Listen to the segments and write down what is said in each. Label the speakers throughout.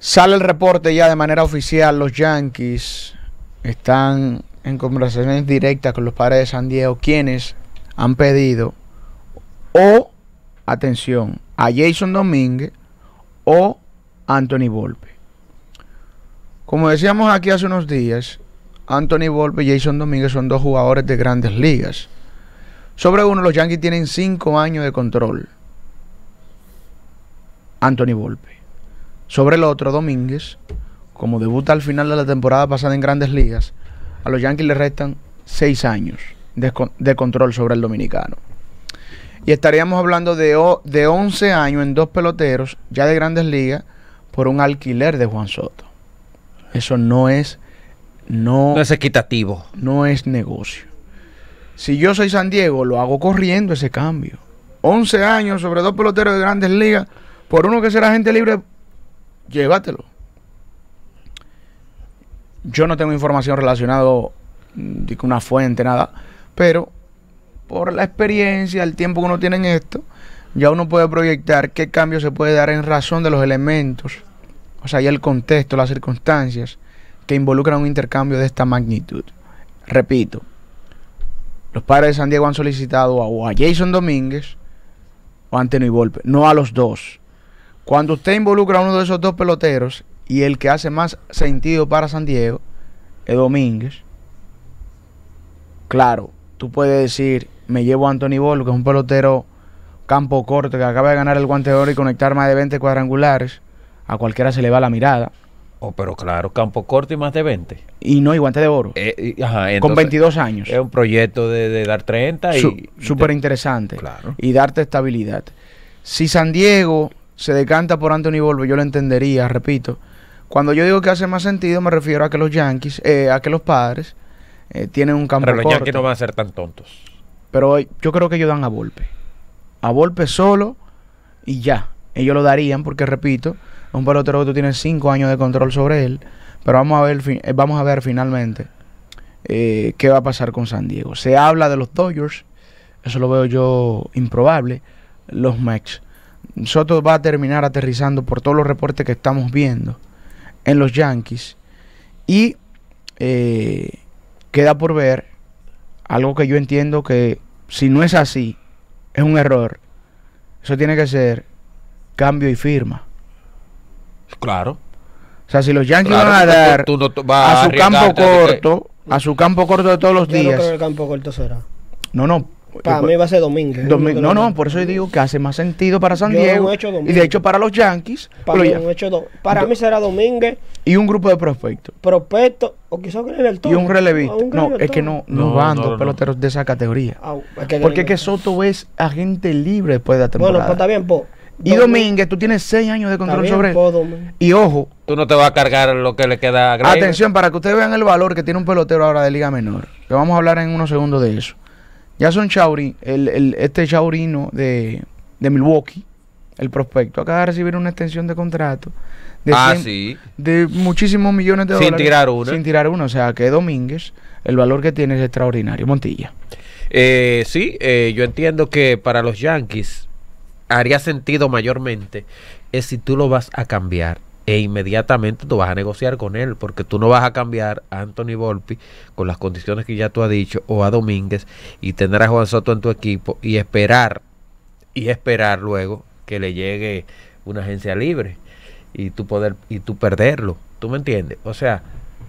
Speaker 1: Sale el reporte ya de manera oficial. Los Yankees están en conversaciones directas con los Padres de San Diego, quienes han pedido atención, a Jason Domínguez o Anthony Volpe. Como decíamos aquí hace unos días, Anthony Volpe y Jason Domínguez son dos jugadores de grandes ligas. Sobre uno, los Yankees tienen 5 años de control. Anthony Volpe. Sobre el otro, Domínguez, como debuta al final de la temporada pasada en grandes ligas, a los Yankees le restan 6 años de control sobre el dominicano. Y estaríamos hablando de 11 años en dos peloteros ya de grandes ligas por un alquiler de Juan Soto. Eso no es
Speaker 2: equitativo.
Speaker 1: No es negocio. Si yo soy San Diego, lo hago corriendo ese cambio. 11 años sobre dos peloteros de grandes ligas por uno que será agente libre, llévatelo. Yo no tengo información relacionada con una fuente, nada, pero por la experiencia, el tiempo que uno tiene en esto, ya uno puede proyectar qué cambio se puede dar en razón de los elementos, o sea, y el contexto, las circunstancias que involucran un intercambio de esta magnitud. Repito, los Padres de San Diego han solicitado o a Jason Domínguez o a Anthony Volpe, no a los dos. Cuando usted involucra a uno de esos dos peloteros y el que hace más sentido para San Diego es Domínguez, claro, tú puedes decir, me llevo a Anthony Volpe, que es un pelotero campo corto, que acaba de ganar el Guante de Oro y conectar más de 20 cuadrangulares, a cualquiera se le va la mirada.
Speaker 2: Pero claro, campo corto y más de 20.
Speaker 1: Y no, y Guante de Oro.
Speaker 2: Entonces,
Speaker 1: con 22 años.
Speaker 2: Es un proyecto de dar 30 y...
Speaker 1: Súper interesante.
Speaker 2: Claro.
Speaker 1: Y darte estabilidad. Si San Diego se decanta por Anthony Volpe, yo lo entendería, repito. Cuando yo digo que hace más sentido, me refiero a que los Yankees, a que los Padres tienen un campo corto.
Speaker 2: Pero los Yankees no van a ser tan tontos.
Speaker 1: Pero yo creo que ellos dan a Volpe. A Volpe solo y ya. Ellos lo darían porque, repito, es un pelotero que tú tienes 5 años de control sobre él. Pero vamos a ver finalmente qué va a pasar con San Diego. Se habla de los Dodgers. Eso lo veo yo improbable. Los Mets. Soto va a terminar aterrizando por todos los reportes que estamos viendo en los Yankees. Y queda por ver algo que yo entiendo que si no es así, es un error. Eso tiene que ser cambio y firma.
Speaker 2: Claro.
Speaker 1: O sea, si los Yankees van a dar a su campo corto, a su campo corto de todos los días.
Speaker 3: Yo no creo que el campo corto será.
Speaker 1: No.
Speaker 3: Para mí va a ser Domínguez.
Speaker 1: No, por eso yo digo que hace más sentido para San Diego. Y de hecho para los Yankees.
Speaker 3: Para mí será Domínguez.
Speaker 1: Y un grupo de prospectos.
Speaker 3: O quizás con el
Speaker 1: y un relevista. No, es que no van dos peloteros de esa categoría. Porque que Soto es agente libre después de la temporada.
Speaker 3: Bueno, pues está bien,
Speaker 1: y Domínguez, tú tienes 6 años de control sobre él. Y ojo,
Speaker 2: tú no te vas a cargar lo que le queda a Greg.
Speaker 1: Atención, para que ustedes vean el valor que tiene un pelotero ahora de Liga Menor. Que vamos a hablar en unos segundos de eso. Jason Choury, este Chaurino de Milwaukee, el prospecto, acaba de recibir una extensión de contrato de muchísimos millones de dólares. Sin tirar una. O sea, que Domínguez, el valor que tiene es extraordinario. Montilla.
Speaker 2: Yo entiendo que para los Yankees haría sentido mayormente es si tú lo vas a cambiar e inmediatamente tú vas a negociar con él, porque tú no vas a cambiar a Anthony Volpe con las condiciones que ya tú has dicho, o a Domínguez, y tener a Juan Soto en tu equipo y esperar luego que le llegue una agencia libre y tú perderlo. ¿Tú me entiendes? O sea,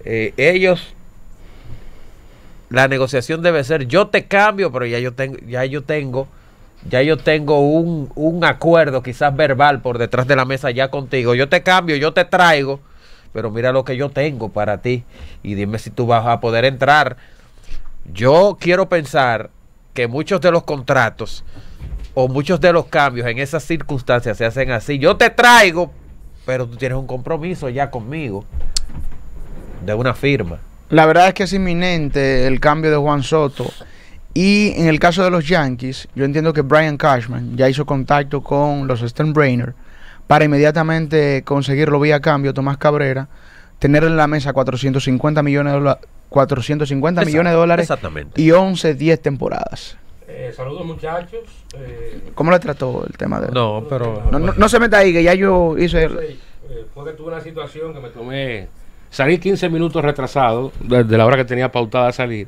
Speaker 2: la negociación debe ser, yo te cambio, pero ya yo tengo un acuerdo quizás verbal por detrás de la mesa ya contigo. Yo te cambio, yo te traigo, pero mira lo que yo tengo para ti y dime si tú vas a poder entrar. Yo quiero pensar que muchos de los contratos o muchos de los cambios en esas circunstancias se hacen así. Yo te traigo, pero tú tienes un compromiso ya conmigo de una firma.
Speaker 1: La verdad es que es inminente el cambio de Juan Soto. Y en el caso de los Yankees, yo entiendo que Brian Cashman ya hizo contacto con los Steinbrenner para inmediatamente conseguirlo vía cambio, Tomás Cabrera, tener en la mesa 450 millones de dólares
Speaker 2: exactamente.
Speaker 1: Y 10 temporadas.
Speaker 4: Saludos, muchachos.
Speaker 1: ¿Cómo le trató el tema de...?
Speaker 2: No, pero...
Speaker 1: No se meta ahí, que ya yo hice...
Speaker 4: fue que tuve una situación que me tomé. Salí 15 minutos retrasado de la hora que tenía pautada a salir.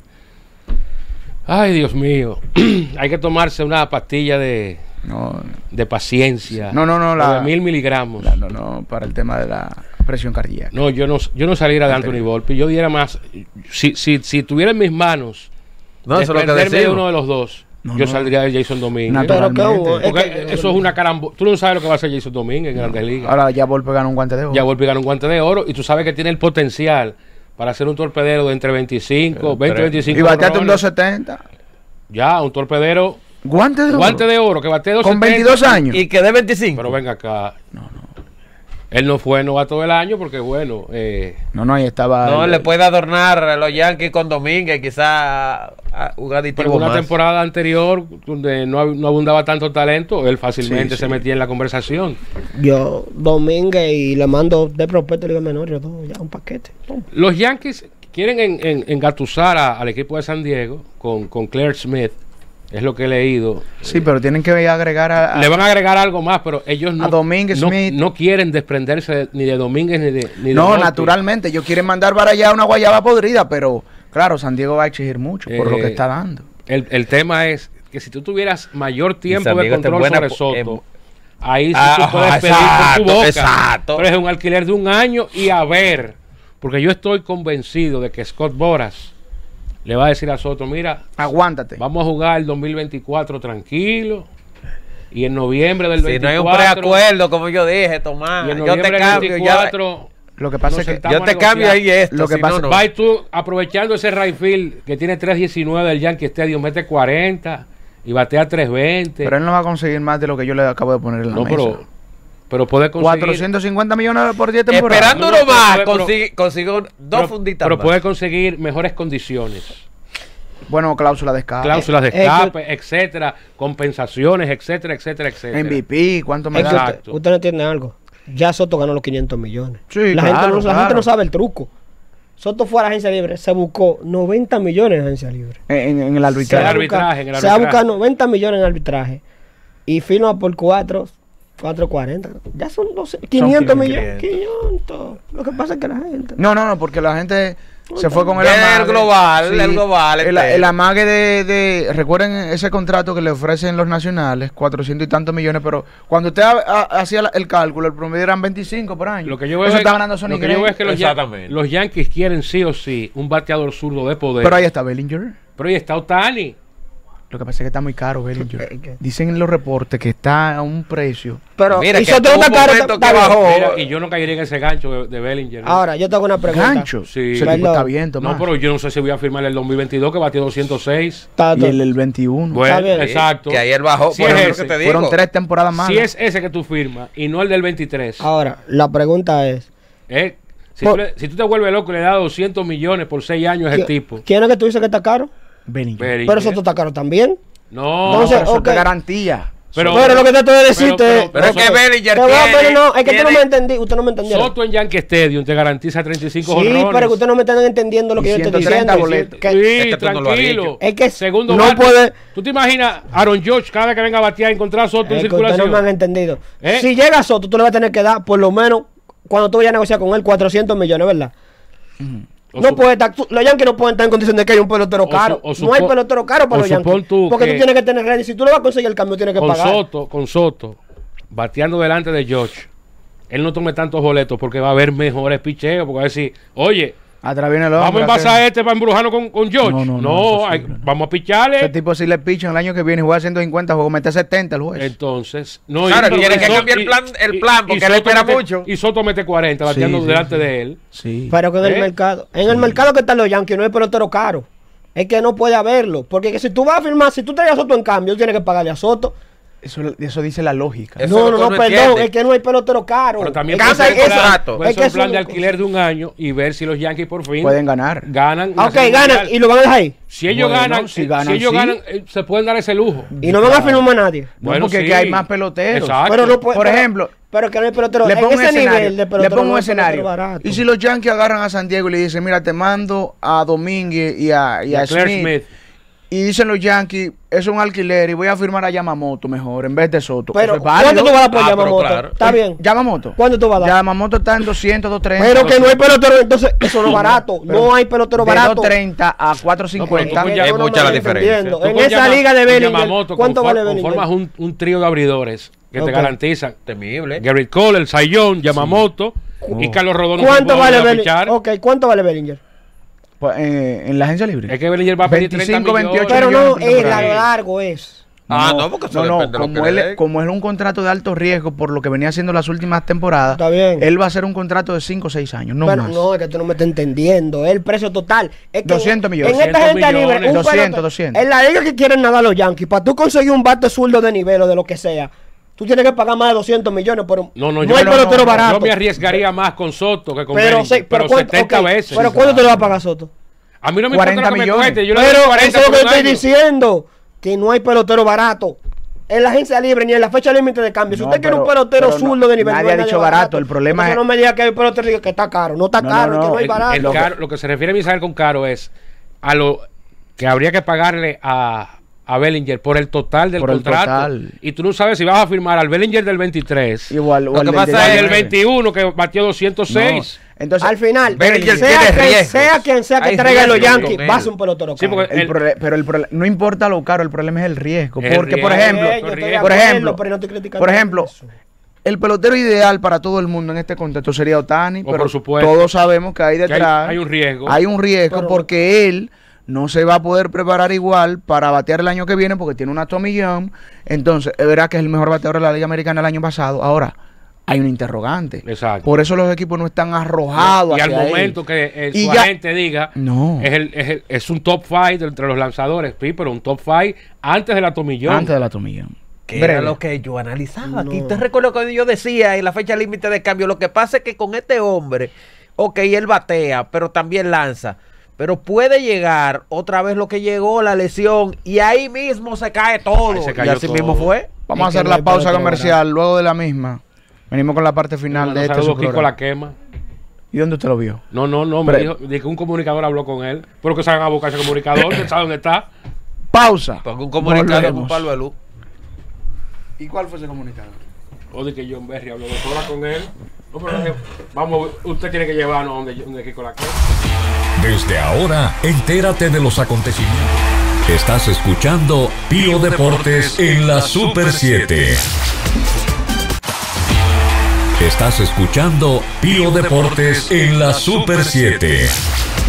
Speaker 4: Ay, Dios mío. Hay que tomarse una pastilla de paciencia.
Speaker 1: No,
Speaker 4: de 1000 miligramos.
Speaker 1: No, para el tema de la presión cardíaca.
Speaker 4: No, yo no saliera de Anthony Volpi. Yo diera más. Si tuviera en mis manos
Speaker 2: No, eso es lo que
Speaker 4: desprenderme de
Speaker 2: decimos.
Speaker 4: uno de los dos,
Speaker 1: No,
Speaker 4: yo
Speaker 1: no.
Speaker 4: saldría de Jason Domínguez.
Speaker 3: Pero que hubo,
Speaker 4: Porque eso es una carambola. Tú no sabes lo que va a hacer Jason Domínguez en Grandes Ligas.
Speaker 1: Ahora ya Volpe gana un guante de oro.
Speaker 4: Ya Volpi ganó un guante de oro y tú sabes que tiene el potencial para ser un torpedero de entre 25, 20, 25.
Speaker 1: Y bateaste un
Speaker 4: honrones.
Speaker 1: 270.
Speaker 4: Ya, un torpedero.
Speaker 1: Guante de oro.
Speaker 4: Guante de oro que bate 270.
Speaker 1: Con 22 años.
Speaker 2: Y que de 25.
Speaker 4: Pero venga acá. Él no fue novato del año porque, bueno.
Speaker 1: No, ahí estaba.
Speaker 2: No, le puede adornar a los Yankees con Domínguez, quizá un
Speaker 4: Pero
Speaker 2: aditivo
Speaker 4: una
Speaker 2: más.
Speaker 4: temporada anterior donde no abundaba tanto talento, él fácilmente
Speaker 1: Sí,
Speaker 4: se
Speaker 1: sí.
Speaker 4: metía en la conversación.
Speaker 3: Yo, Domínguez, y le mando de prospecto Liga Menor, yo todo, ya un paquete. Pum.
Speaker 4: Los Yankees quieren engatusar al equipo de San Diego con Claire Smith, es lo que he leído.
Speaker 1: Sí, pero tienen que agregar a.
Speaker 4: Le van a agregar algo más, pero ellos no,
Speaker 1: Domínguez,
Speaker 4: no,
Speaker 1: Smith.
Speaker 4: no quieren desprenderse ni de Domínguez ni de
Speaker 1: No,
Speaker 4: Volpi.
Speaker 1: naturalmente. Ellos quieren mandar para allá una guayaba podrida, pero claro, San Diego va a exigir mucho por lo que está dando.
Speaker 4: El tema es que si tú tuvieras mayor tiempo
Speaker 2: San
Speaker 4: de
Speaker 2: Diego está en
Speaker 4: control
Speaker 2: buena
Speaker 4: sobre
Speaker 2: po-
Speaker 4: Soto, ahí sí
Speaker 2: Ah,
Speaker 4: tú puedes pedir
Speaker 2: exacto,
Speaker 4: por tu boca.
Speaker 2: exacto.
Speaker 4: Pero es un alquiler de un año y a ver, porque yo estoy convencido de que Scott Boras le va a decir a Soto, mira,
Speaker 1: Aguántate.
Speaker 4: vamos a jugar el 2024 tranquilo y en noviembre del
Speaker 2: Si
Speaker 4: 24
Speaker 2: no hay un preacuerdo, como yo dije, Tomás,
Speaker 4: y en
Speaker 2: yo
Speaker 4: noviembre
Speaker 2: te
Speaker 4: del
Speaker 2: cambio,
Speaker 4: 24
Speaker 1: Lo que pasa
Speaker 4: nos
Speaker 1: es que.
Speaker 4: sentamos
Speaker 2: yo
Speaker 4: a
Speaker 2: te cambio
Speaker 4: negociar.
Speaker 2: ahí esto.
Speaker 1: Lo que
Speaker 2: si
Speaker 1: pasa-
Speaker 2: no, no.
Speaker 4: Vas tú aprovechando ese right field que tiene 319 del Yankee Stadium, mete 40 y batea 320.
Speaker 1: Pero él no va a conseguir más de lo que yo le acabo de poner en la
Speaker 4: no,
Speaker 1: mesa.
Speaker 4: pero puede conseguir
Speaker 1: 450 millones por 10 temporadas.
Speaker 2: Esperando
Speaker 4: No,
Speaker 2: uno más,
Speaker 4: pero-
Speaker 2: consigo dos funditas
Speaker 4: pero
Speaker 2: más.
Speaker 4: puede conseguir mejores condiciones,
Speaker 1: Bueno, cláusula de escape.
Speaker 4: cláusulas de
Speaker 3: que-
Speaker 4: escape, etcétera, compensaciones, etcétera, etcétera, etcétera.
Speaker 1: MVP, ¿cuánto me
Speaker 3: Es que
Speaker 1: da?
Speaker 4: Exacto.
Speaker 3: usted no entiende algo. Ya Soto ganó los 500 millones.
Speaker 1: Sí,
Speaker 3: la,
Speaker 1: claro,
Speaker 3: gente la
Speaker 1: claro.
Speaker 3: gente no sabe el truco. Soto fue a la agencia libre, se buscó 90 millones en agencia libre.
Speaker 1: En el
Speaker 4: Se
Speaker 1: arbitraje.
Speaker 4: va a arbitraje, en el
Speaker 3: Se va a
Speaker 4: arbitraje.
Speaker 3: buscar 90 millones en arbitraje. Y firma por 440. Ya son 500 millones. 500. Lo que pasa es que la gente.
Speaker 1: No, porque la gente se fue con el
Speaker 2: Viene
Speaker 1: amague.
Speaker 2: el global, el global,
Speaker 1: El amague recuerden ese contrato que le ofrecen los nacionales, 400 y tantos millones, pero cuando usted hacía el cálculo, el promedio eran 25 por año.
Speaker 4: Lo que yo veo
Speaker 1: Eso
Speaker 4: es,
Speaker 1: está ganando Sonny
Speaker 4: lo que yo veo es que
Speaker 1: Gray.
Speaker 2: Exactamente.
Speaker 4: los Yankees quieren sí o sí un bateador zurdo de poder.
Speaker 1: Pero ahí está Bellinger.
Speaker 4: Pero ahí está Ohtani.
Speaker 1: Lo que pasa es que está muy caro Bellinger. Dicen en los reportes que está a un precio.
Speaker 3: Pero
Speaker 2: Mira,
Speaker 3: y
Speaker 2: que
Speaker 3: Soto
Speaker 2: tuvo
Speaker 3: no está
Speaker 2: un
Speaker 3: caro.
Speaker 2: momento
Speaker 3: está
Speaker 2: que
Speaker 3: bien.
Speaker 2: bajó.
Speaker 4: Mira, y yo no caería en ese gancho de Bellinger. ¿no?
Speaker 3: Ahora, yo te hago una pregunta.
Speaker 1: Gancho.
Speaker 4: Sí.
Speaker 1: Ese tipo
Speaker 3: Perdón.
Speaker 1: está bien, Tomás.
Speaker 4: No, pero yo no sé si voy a firmar el 2022 que batió 206.
Speaker 3: Tato,
Speaker 1: Y el 21.
Speaker 4: Bueno,
Speaker 3: bien.
Speaker 4: exacto.
Speaker 2: Que ayer bajó,
Speaker 4: Si
Speaker 2: por
Speaker 4: es
Speaker 2: eso
Speaker 4: ese,
Speaker 2: que te digo.
Speaker 1: Fueron 3 temporadas más.
Speaker 4: Si es ese que tú firmas y no el del 23.
Speaker 3: Ahora, la pregunta es:
Speaker 4: Si,
Speaker 3: Por-
Speaker 4: si tú te vuelves loco y le das 200 millones por 6 años a ese tipo.
Speaker 3: ¿quién es que tú dices que está caro?
Speaker 1: Bellinger.
Speaker 4: Bellinger.
Speaker 3: Pero Soto está caro también.
Speaker 4: No,
Speaker 3: Entonces,
Speaker 1: Eso
Speaker 3: ok.
Speaker 1: te garantía.
Speaker 4: pero,
Speaker 3: Pero lo que te estoy de decirte.
Speaker 2: Pero es que Bellinger
Speaker 3: Te voy a
Speaker 2: tiene-
Speaker 3: poner, no, es que tú no
Speaker 2: tiene-
Speaker 3: me entendí. Usted no me entendió.
Speaker 4: Soto en Yankee Stadium te garantiza 35
Speaker 3: Sí,
Speaker 4: jonrones.
Speaker 3: pero que usted no me están entendiendo lo
Speaker 1: Y
Speaker 3: que yo estoy
Speaker 1: 130
Speaker 3: diciendo.
Speaker 1: boletos.
Speaker 3: Que-
Speaker 4: Sí,
Speaker 2: Es que tú no lo has
Speaker 4: tranquilo.
Speaker 2: dicho.
Speaker 3: Es que
Speaker 4: Segundo
Speaker 3: no
Speaker 4: bate.
Speaker 3: puede-
Speaker 4: ¿Tú te imaginas Aaron George cada vez que venga a batear encontrar a Soto en
Speaker 3: Es que ustedes no
Speaker 4: circulación?
Speaker 3: me han entendido.
Speaker 4: ¿Eh?
Speaker 3: Si llega Soto, tú le vas a tener que dar, por lo menos, cuando tú vayas a negociar con él, 400 millones, ¿verdad?
Speaker 4: O
Speaker 3: No
Speaker 4: su-
Speaker 3: puede estar, los Yankees no pueden estar en condición de que hay un pelotero
Speaker 4: O
Speaker 3: caro.
Speaker 4: su- o
Speaker 3: No hay
Speaker 4: supo-
Speaker 3: pelotero caro para
Speaker 4: o
Speaker 3: los Yankees.
Speaker 4: supón tú
Speaker 3: Porque
Speaker 4: que-
Speaker 3: tú tienes que tener ready. Si tú le vas a conseguir el cambio, tienes que pagar.
Speaker 4: con Soto, bateando delante de George, él no tome tantos boletos porque va a haber mejores picheos. Porque va a decir, oye,
Speaker 1: Atrás viene el
Speaker 4: vamos a
Speaker 1: hombre,
Speaker 4: envasar
Speaker 1: hacer-
Speaker 4: este para embrujarnos con George.
Speaker 1: No, imposible, no.
Speaker 4: Vamos a picharle.
Speaker 1: Ese tipo si le pichan el año que viene y juega 150, juego mete 70 el juez.
Speaker 4: Entonces, no,
Speaker 2: Claro,
Speaker 4: pero
Speaker 2: tiene que
Speaker 4: Soto-
Speaker 2: cambiar el plan, porque él
Speaker 4: Soto
Speaker 2: espera
Speaker 4: mete-
Speaker 2: mucho.
Speaker 4: Y Soto mete 40 bateando
Speaker 1: Sí,
Speaker 4: delante
Speaker 1: sí.
Speaker 4: de él.
Speaker 1: Sí.
Speaker 3: Pero que en
Speaker 4: ¿Eh?
Speaker 3: el mercado. En el mercado que están los Yankees no hay pelotero caro. Es que no puede haberlo. Porque que si tú vas a firmar, si tú traes a Soto en cambio, tú tienes que pagarle a Soto.
Speaker 1: Eso dice la lógica.
Speaker 2: Eso
Speaker 3: No,
Speaker 2: es lo
Speaker 3: no,
Speaker 2: que
Speaker 3: no,
Speaker 2: uno
Speaker 3: perdón.
Speaker 2: entiende.
Speaker 3: Es que no hay pelotero caro.
Speaker 4: Pero también
Speaker 3: Es que
Speaker 2: puede ser
Speaker 3: esa-
Speaker 2: contrato.
Speaker 4: Puede
Speaker 3: es
Speaker 4: ser
Speaker 3: que
Speaker 4: un plan
Speaker 3: eso
Speaker 4: de
Speaker 3: no-
Speaker 4: alquiler de un año y ver si los Yankees por fin
Speaker 1: Pueden ganar.
Speaker 4: ganan.
Speaker 3: Ah,
Speaker 4: la
Speaker 3: ok,
Speaker 4: Serie
Speaker 3: ganan
Speaker 4: Mundial.
Speaker 3: y lo van a dejar ahí.
Speaker 4: Si ellos
Speaker 1: Bueno,
Speaker 4: ganan,
Speaker 1: si ganan,
Speaker 4: ellos
Speaker 1: sí.
Speaker 4: ganan, se pueden dar ese lujo.
Speaker 3: Y no van a firmar más nadie.
Speaker 1: No, porque aquí hay más peloteros.
Speaker 4: Exacto.
Speaker 3: Pero no puede-
Speaker 1: Por
Speaker 3: pero-
Speaker 1: ejemplo,
Speaker 3: Pero que no hay pelotero.
Speaker 1: le
Speaker 3: En
Speaker 1: pongo un
Speaker 3: ese
Speaker 1: escenario.
Speaker 3: nivel de
Speaker 1: Le
Speaker 3: pelotero.
Speaker 1: pongo
Speaker 3: no
Speaker 1: un
Speaker 3: hay pelotero
Speaker 1: escenario.
Speaker 3: barato.
Speaker 1: Y si los Yankees agarran a San Diego y le dicen, mira, te mando a Domínguez y a
Speaker 4: Claire
Speaker 1: Smith, Y dicen los Yankees, es un alquiler y voy a firmar a Yamamoto mejor en vez de Soto.
Speaker 3: Pero,
Speaker 1: Eso es válido.
Speaker 3: ¿cuánto tú vas a dar por
Speaker 2: Ah, pero
Speaker 3: Yamamoto?
Speaker 2: claro.
Speaker 3: Está bien.
Speaker 1: Yamamoto.
Speaker 3: ¿Cuánto tú vas a dar?
Speaker 1: Yamamoto está en 200, 230.
Speaker 3: Pero que no hay pelotero, entonces eso no es barato.
Speaker 1: Pero
Speaker 3: No hay pelotero
Speaker 1: de
Speaker 3: barato.
Speaker 1: 230 a 450.
Speaker 4: No, pero tú
Speaker 2: Es
Speaker 3: Yo no
Speaker 2: mucha
Speaker 3: me
Speaker 2: la
Speaker 3: estoy
Speaker 2: diferencia.
Speaker 3: entendiendo.
Speaker 4: Tú
Speaker 3: En
Speaker 4: con
Speaker 3: esa liga de Bellinger,
Speaker 4: Yamamoto,
Speaker 3: ¿cuánto vale
Speaker 4: conformas
Speaker 3: Bellinger?
Speaker 4: un trío de abridores que
Speaker 3: Ok.
Speaker 4: te garantizan
Speaker 2: Temible.
Speaker 4: Garrett Cole, el Sayón, Yamamoto y Carlos Rodón.
Speaker 3: ¿Cuánto vale
Speaker 4: Bellinger?
Speaker 3: Bellinger? Ok, ¿cuánto vale Bellinger?
Speaker 1: Pues, en la agencia libre.
Speaker 4: Es que Bellinger va a pedir
Speaker 1: 25,
Speaker 4: 30 millones.
Speaker 1: 28
Speaker 3: Pero no,
Speaker 1: millones por
Speaker 3: es a
Speaker 1: temporada.
Speaker 3: lo largo es.
Speaker 2: No, porque eso depende de lo
Speaker 1: como
Speaker 2: que
Speaker 1: él,
Speaker 2: le den.
Speaker 1: como es un contrato de alto riesgo por lo que venía haciendo las últimas temporadas,
Speaker 3: Está bien.
Speaker 1: él va a hacer un contrato de 5 o 6 años, no
Speaker 3: Pero
Speaker 1: más.
Speaker 3: no, es que tú no me estás entendiendo. Es el precio total. Es que
Speaker 1: 200 millones.
Speaker 3: En esta
Speaker 4: 200
Speaker 3: gente libre, un
Speaker 4: millones.
Speaker 1: 200,
Speaker 3: pelotero-
Speaker 1: 200.
Speaker 3: En la liga que quieren nadar los Yankees, para tú conseguir un bate zurdo de nivel o de lo que sea, tú tienes que pagar más de 200 millones. Pero
Speaker 4: No,
Speaker 3: no
Speaker 4: yo
Speaker 3: hay
Speaker 4: no,
Speaker 3: pelotero
Speaker 4: no,
Speaker 3: barato.
Speaker 4: Yo me arriesgaría más con Soto que con
Speaker 3: pero,
Speaker 4: Bellinger, pero
Speaker 3: ¿cuánto-
Speaker 4: 70
Speaker 3: ok,
Speaker 4: veces.
Speaker 3: Pero ¿cuánto te lo va a pagar Soto?
Speaker 4: A mí no me
Speaker 1: 40
Speaker 4: importa lo que me
Speaker 1: millones.
Speaker 4: cueste, yo le doy
Speaker 3: Pero
Speaker 4: 40
Speaker 3: eso es lo
Speaker 4: por
Speaker 3: que
Speaker 4: un
Speaker 3: estoy
Speaker 4: año.
Speaker 3: diciendo. Que no hay pelotero barato. En la agencia libre ni en la fecha límite de cambio. Si
Speaker 1: No,
Speaker 3: usted quiere un
Speaker 1: pero-
Speaker 3: pelotero
Speaker 1: pero no,
Speaker 3: zurdo de nivel,
Speaker 1: nadie
Speaker 3: no hay
Speaker 1: ha dicho barato, el problema
Speaker 3: Entonces
Speaker 1: es-
Speaker 3: no me diga que hay pelotero que está caro. No está
Speaker 1: No,
Speaker 3: caro,
Speaker 1: no,
Speaker 3: es que no hay
Speaker 1: el-
Speaker 3: barato.
Speaker 4: El caro, lo que se refiere a Misael con caro es a lo que habría que pagarle a Bellinger por el total del
Speaker 1: Por el
Speaker 4: contrato.
Speaker 1: total.
Speaker 4: Y tú no sabes si vas a firmar al Bellinger del 23
Speaker 1: Igual,
Speaker 2: Lo
Speaker 1: igual
Speaker 2: que
Speaker 1: del
Speaker 2: pasa
Speaker 1: de
Speaker 2: es
Speaker 4: al
Speaker 2: el
Speaker 4: del
Speaker 1: 19.
Speaker 4: 21 que batió 206.
Speaker 1: No, entonces,
Speaker 3: Al final,
Speaker 2: Bellinger
Speaker 3: sea
Speaker 2: tiene
Speaker 3: quien
Speaker 2: riesgos.
Speaker 3: sea quien sea que
Speaker 2: Hay
Speaker 3: traiga los
Speaker 2: riesgos
Speaker 3: Yankees,
Speaker 2: con
Speaker 3: va a
Speaker 2: él.
Speaker 3: ser un pelotero
Speaker 4: Sí,
Speaker 3: caro.
Speaker 4: porque
Speaker 1: pero el problema no importa lo caro, el problema es el riesgo.
Speaker 4: Es el
Speaker 1: Porque, por
Speaker 4: riesgo.
Speaker 1: ejemplo,
Speaker 3: Yo estoy de
Speaker 1: por
Speaker 3: acuerdo,
Speaker 1: ejemplo,
Speaker 3: pero no estoy criticando
Speaker 1: por ejemplo,
Speaker 3: eso.
Speaker 1: el pelotero ideal para todo el mundo en este contexto sería Ohtani,
Speaker 4: Oh,
Speaker 1: pero
Speaker 4: por supuesto.
Speaker 1: todos sabemos que ahí detrás
Speaker 4: hay un riesgo.
Speaker 1: Hay un riesgo
Speaker 3: Pero-
Speaker 1: porque él no se va a poder preparar igual para batear el año que viene porque tiene una Tommy John. Entonces, es verdad que es el mejor bateador de la Liga Americana el año pasado. Ahora, hay un interrogante.
Speaker 4: Exacto.
Speaker 1: Por eso los equipos no están arrojados
Speaker 4: Y al
Speaker 1: hacia él.
Speaker 4: momento que
Speaker 1: Y
Speaker 4: su
Speaker 1: ya-
Speaker 4: agente diga,
Speaker 1: No.
Speaker 4: es un top 5 entre los lanzadores, sí, pero un top 5 antes de la Tomillón.
Speaker 1: Antes de la Tommy John.
Speaker 2: Que
Speaker 1: Breve.
Speaker 2: era lo que yo analizaba aquí.
Speaker 3: No.
Speaker 2: Te recuerdo que yo decía en la fecha límite de cambio, lo que pasa es que con este hombre, ok, él batea, pero también lanza. Pero puede llegar otra vez lo que llegó, la lesión, y ahí mismo se cae todo.
Speaker 4: Ahí se
Speaker 2: Y
Speaker 4: cayó
Speaker 2: así
Speaker 4: todo.
Speaker 2: mismo fue.
Speaker 1: Vamos a
Speaker 3: Es que
Speaker 1: hacer
Speaker 3: no
Speaker 1: la
Speaker 3: hay
Speaker 1: pausa
Speaker 3: pelotero
Speaker 1: comercial. Luego de la misma, venimos con la parte final de este
Speaker 4: Saludos,
Speaker 1: su
Speaker 4: Kiko
Speaker 1: programa.
Speaker 4: la quema.
Speaker 1: ¿Y dónde usted lo vio?
Speaker 4: No, me
Speaker 1: Pero-
Speaker 4: dijo de que un comunicador habló con él. Pero que salgan a buscar ese comunicador, que sabe dónde está.
Speaker 1: Pausa.
Speaker 2: Porque un comunicado con
Speaker 1: Volvemos.
Speaker 2: un palo de luz.
Speaker 1: ¿Y cuál fue ese comunicado?
Speaker 4: O de que John Berry habló 2 horas con él. No, pero vamos, usted tiene que llevarnos donde Kiko la quema.
Speaker 5: Desde ahora, entérate de los acontecimientos. Estás escuchando Pío Deportes en la Super 7. Estás escuchando Pío Deportes en la Super 7.